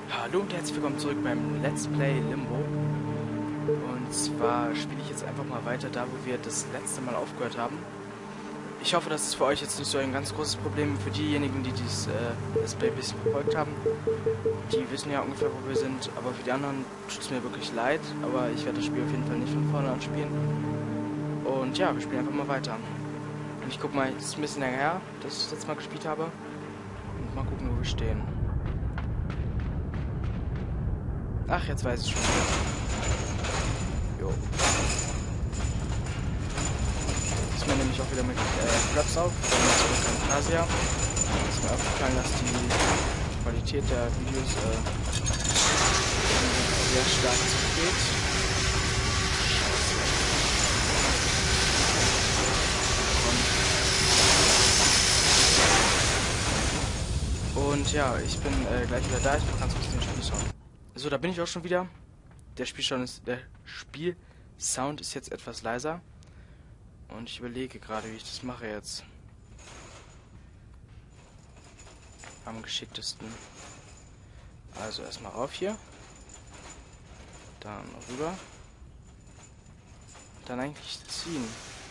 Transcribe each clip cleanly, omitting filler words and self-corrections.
Hallo und herzlich willkommen zurück beim Let's Play Limbo. Und zwar spiele ich jetzt einfach mal weiter da, wo wir das letzte Mal aufgehört haben. Ich hoffe, das ist für euch jetzt nicht so ein ganz großes Problem. Für diejenigen, die dieses Let's Play ein bisschen verfolgt haben, die wissen ja ungefähr, wo wir sind. Aber für die anderen tut es mir wirklich leid. Aber ich werde das Spiel auf jeden Fall nicht von vorne an spielen. Und ja, wir spielen einfach mal weiter. Und ich guck mal, es ist ein bisschen länger her, dass ich das letzte Mal gespielt habe. Und mal gucken, wo wir stehen. Ach, jetzt weiß ich schon wieder. Jo. Diesmal nehme ich auch wieder mit Fraps auf, dann zurück an Kasia. Ist mir aufgefallen, dass die Qualität der Videos sehr stark zurückgeht. Und ja, ich bin gleich wieder da. Ich mache ganz kurz den Spielsound. So, da bin ich auch schon wieder. Der Spielsound ist jetzt etwas leiser. Und ich überlege gerade, wie ich das mache jetzt. Am geschicktesten. Also erstmal rauf hier. Dann rüber. Dann eigentlich ziehen.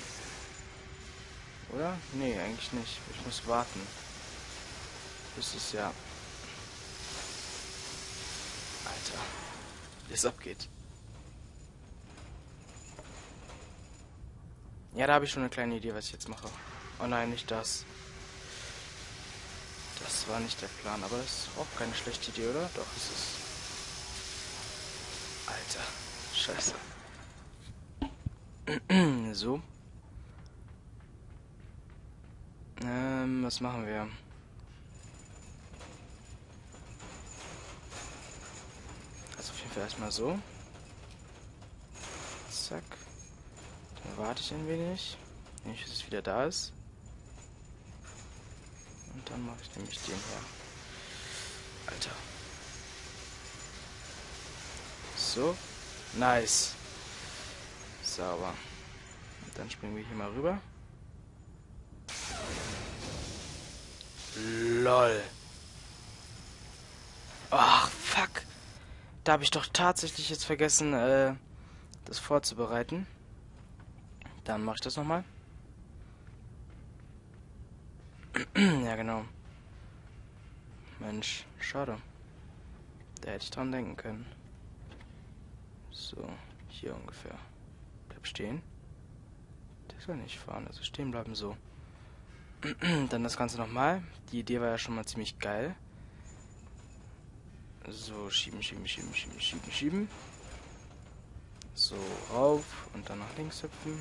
Oder? Nee, eigentlich nicht. Ich muss warten. Bis es ja... Alter. Wie es abgeht. Ja, da habe ich schon eine kleine Idee, was ich jetzt mache. Oh nein, nicht das. Das war nicht der Plan, aber das ist auch keine schlechte Idee, oder? Doch, es ist... Alter. Scheiße. So. Was machen wir? Also auf jeden Fall erstmal so. Zack. Dann warte ich ein wenig. Nämlich, bis es wieder da ist. Und dann mache ich nämlich den hier. Alter. So. Nice. Sauber. Und dann springen wir hier mal rüber. LOL. Ach, fuck. Da habe ich doch tatsächlich jetzt vergessen, das vorzubereiten. Dann mache ich das nochmal. Ja, genau. Mensch, schade. Da hätte ich dran denken können. So, hier ungefähr. Bleib stehen. Der soll nicht fahren, also stehen bleiben so. Dann das Ganze nochmal. Die Idee war ja schon mal ziemlich geil. So, schieben, schieben, schieben, schieben, schieben, schieben. So, rauf und dann nach links hüpfen.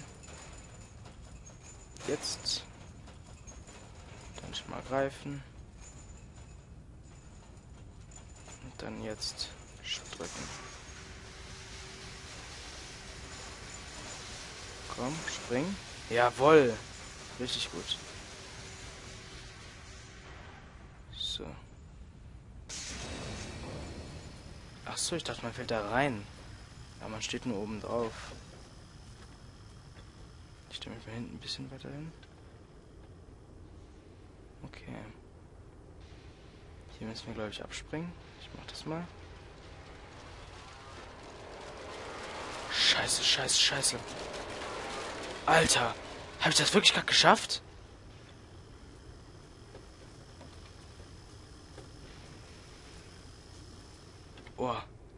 Jetzt. Dann schon mal greifen. Und dann jetzt drücken. Komm, spring. Jawohl. Richtig gut. So. Achso, ich dachte, man fällt da rein. Aber man steht nur oben drauf. Ich stelle mich mal hinten ein bisschen weiter hin. Okay. Hier müssen wir, glaube ich, abspringen. Ich mach das mal. Scheiße, scheiße, scheiße. Alter, habe ich das wirklich gerade geschafft? Oh.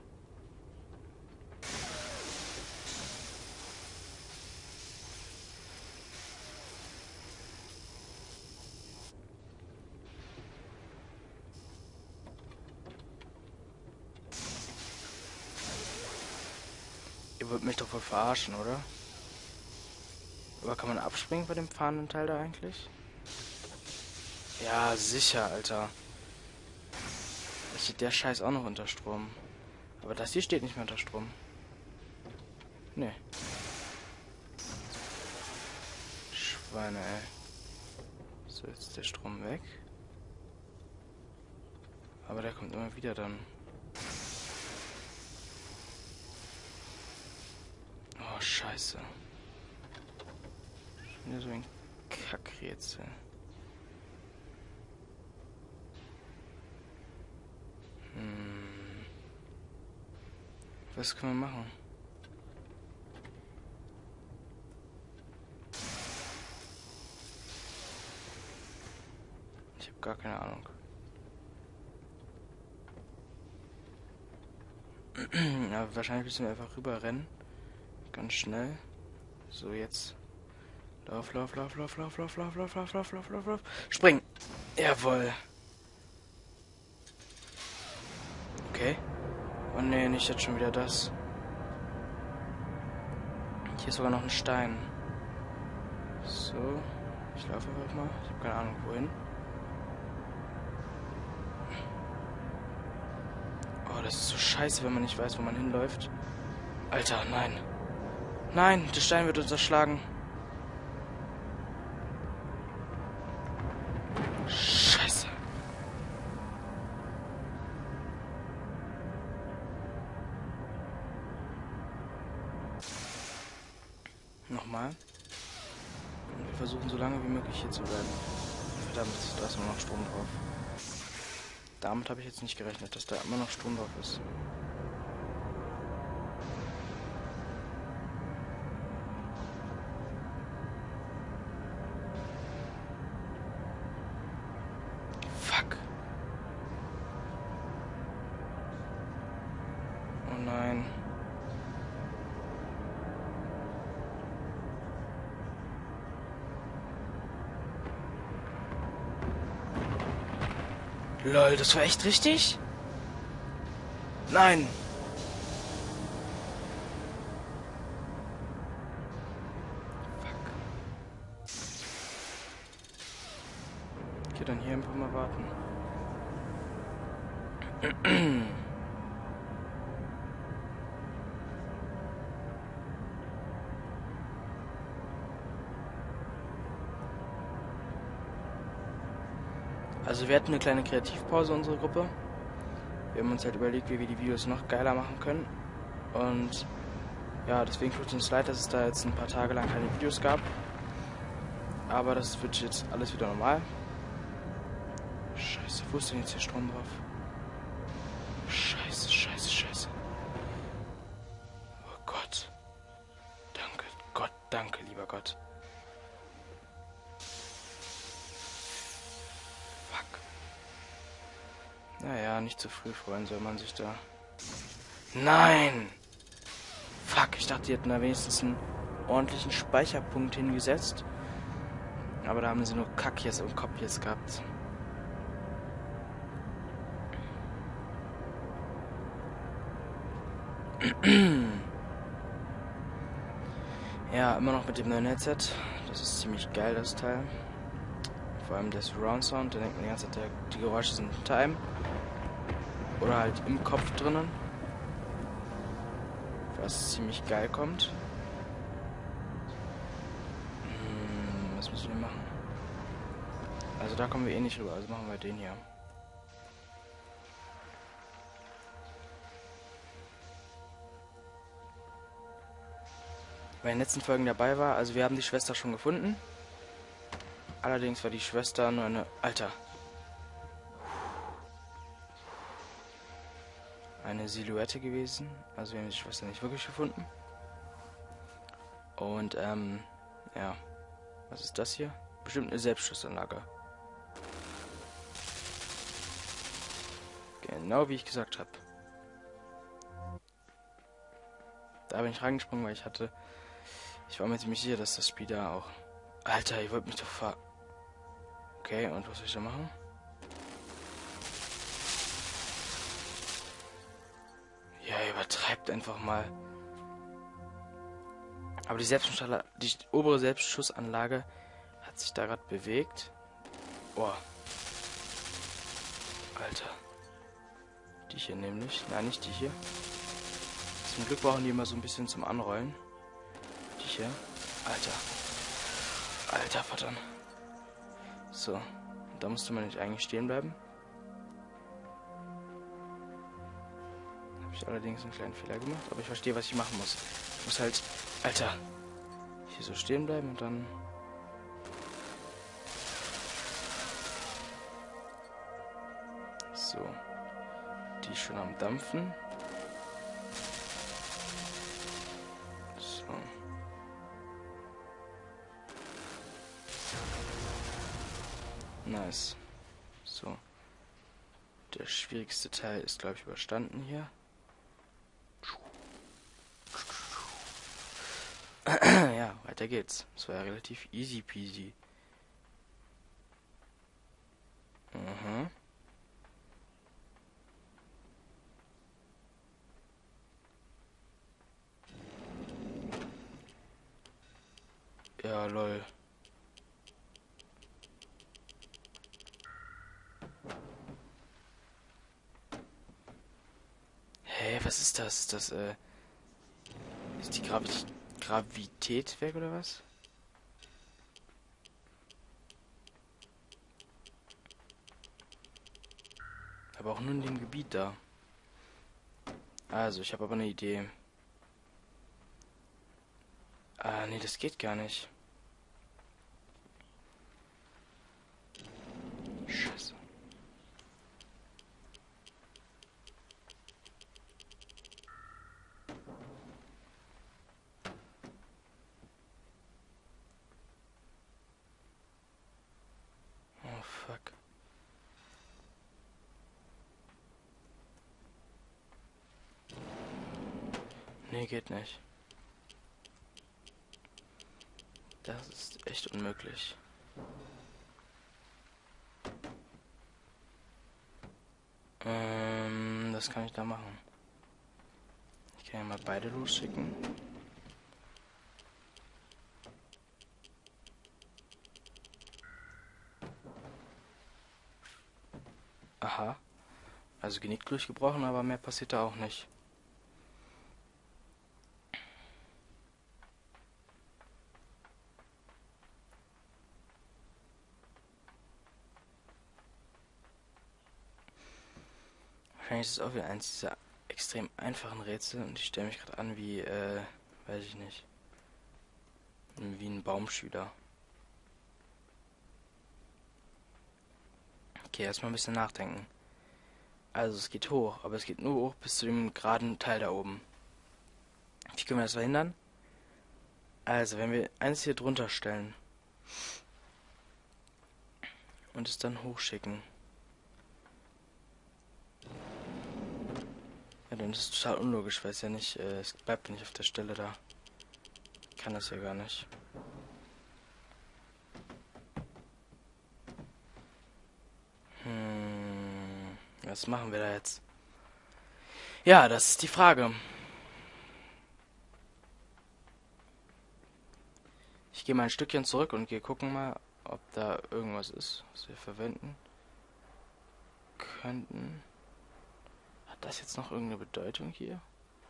Ihr wollt mich doch wohl verarschen, oder? Aber kann man abspringen bei dem fahrenden Teil da eigentlich? Ja, sicher, Alter. Da steht der Scheiß auch noch unter Strom. Aber das hier steht nicht mehr unter Strom. Nee. Schweine, ey. So, jetzt ist der Strom weg. Aber der kommt immer wieder dann. Oh, scheiße. Wieder so ein Kackrätsel. Was können wir machen? Ich habe gar keine Ahnung. Aber wahrscheinlich müssen wir einfach rüber rennen. Ganz schnell. So, jetzt. Lauf, lauf, lauf, lauf, lauf, lauf, lauf, lauf, lauf, lauf, lauf, lauf, lauf. Spring! Jawohl. Okay. Oh ne, nicht jetzt schon wieder das. Hier ist sogar noch ein Stein. So. Ich laufe einfach mal. Ich habe keine Ahnung wohin. Oh, das ist so scheiße, wenn man nicht weiß, wo man hinläuft. Alter, nein. Nein, der Stein wird uns erschlagen. Scheiße. Nochmal. Und wir versuchen so lange wie möglich hier zu bleiben. Verdammt, da ist immer noch Strom drauf. Damit habe ich jetzt nicht gerechnet, dass da immer noch Strom drauf ist. Fuck. Oh nein. Lol, das war echt richtig? Nein. Fuck. Okay, dann hier einfach mal warten. Also wir hatten eine kleine Kreativpause, unsere Gruppe. Wir haben uns halt überlegt, wie wir die Videos noch geiler machen können. Und ja, deswegen tut es uns leid, dass es da jetzt ein paar Tage lang keine Videos gab. Aber das wird jetzt alles wieder normal. Scheiße, wo ist denn jetzt hier Strom drauf? Scheiße, scheiße, scheiße. Oh Gott. Danke, Gott, danke, lieber Gott. Naja, nicht zu früh freuen soll man sich da. Nein! Fuck, ich dachte, die hätten da wenigstens einen ordentlichen Speicherpunkt hingesetzt. Aber da haben sie nur Kack jetzt im Kopf jetzt gehabt. Ja, immer noch mit dem neuen Headset. Das ist ziemlich geil, das Teil. Vor allem der Surround Sound, da denkt man die ganze Zeit, die Geräusche sind hinter einem. Oder halt im Kopf drinnen. Was ziemlich geil kommt. Was müssen wir machen? Also da kommen wir eh nicht rüber, also machen wir den hier. Bei den letzten Folgen dabei war, also wir haben die Schwester schon gefunden. Allerdings war die Schwester nur eine... Alter. Eine Silhouette gewesen. Also wir haben die Schwester nicht wirklich gefunden. Und, ja. Was ist das hier? Bestimmt eine Selbstschussanlage. Genau wie ich gesagt habe. Da bin ich reingesprungen, weil ich war mir ziemlich sicher, dass das Spiel da auch... Alter, ihr wollt mich doch Okay, und was soll ich da machen? Ja, übertreibt einfach mal. Aber die obere Selbstschussanlage hat sich da gerade bewegt. Oh. Alter. Die hier nämlich. Nein, nicht die hier. Zum Glück brauchen die immer so ein bisschen zum Anrollen. Die hier. Alter. Alter, verdammt. So. Da musste man nicht eigentlich stehen bleiben. Habe ich allerdings einen kleinen Fehler gemacht. Aber ich verstehe, was ich machen muss. Ich muss halt... Alter. Hier so stehen bleiben und dann... So. Die ist schon am Dampfen. Nice. So. Der schwierigste Teil ist, glaube ich, überstanden hier. Ja, weiter geht's. Das war ja relativ easy peasy. Mhm. Ja, lol. Hä, was ist das? Ist die Gravität weg oder was? Aber auch nur in dem Gebiet da. Also, ich habe aber eine Idee. Ah, nee, das geht gar nicht. Scheiße. Oh, fuck. Nee, geht nicht. Das ist echt unmöglich. Was kann ich da machen? Ich kann ja mal beide losschicken. Aha. Also Genick durchgebrochen, aber mehr passiert da auch nicht. Wahrscheinlich ist es auch wieder eins dieser extrem einfachen Rätsel und ich stelle mich gerade an wie, weiß ich nicht, wie ein Baumschüler. Okay, erstmal ein bisschen nachdenken. Also es geht hoch, aber es geht nur hoch bis zu dem geraden Teil da oben. Wie können wir das verhindern? Also, wenn wir eins hier drunter stellen und es dann hochschicken, ja, dann ist es total unlogisch, weil es ja nicht, es bleibt ja nicht auf der Stelle da. Ich kann das ja gar nicht. Was machen wir da jetzt? Ja, das ist die Frage. Ich gehe mal ein Stückchen zurück und gehe gucken mal, ob da irgendwas ist, was wir verwenden könnten. Hat das jetzt noch irgendeine Bedeutung hier?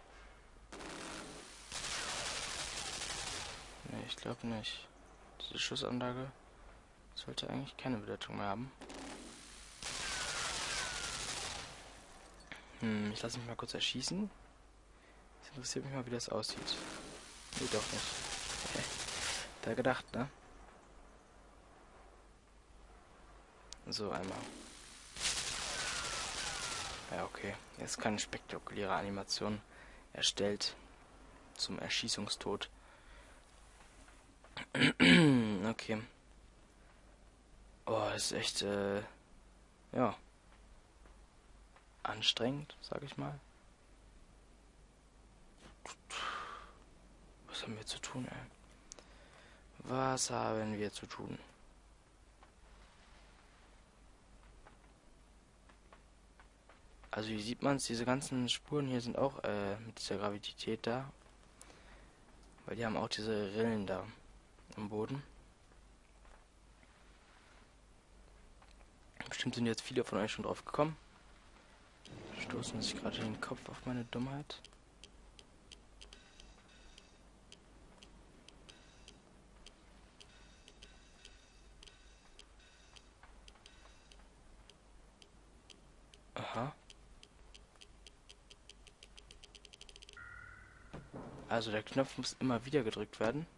Nee, ich glaube nicht. Diese Schussanlage sollte eigentlich keine Bedeutung mehr haben. Ich lasse mich mal kurz erschießen. Das interessiert mich mal, wie das aussieht. Nee, doch nicht. Da gedacht, ne? So, einmal. Ja, okay. Jetzt keine spektakuläre Animation erstellt zum Erschießungstod. Okay. Oh, das ist echt, ja, anstrengend, sag ich mal. Was haben wir zu tun, ey? Was haben wir zu tun? Also hier sieht man es, diese ganzen Spuren hier sind auch mit dieser Gravität da. Weil die haben auch diese Rillen da am Boden. Bestimmt sind jetzt viele von euch schon drauf gekommen. Stoßen sich gerade den Kopf auf meine Dummheit. Aha. Also der Knopf muss immer wieder gedrückt werden.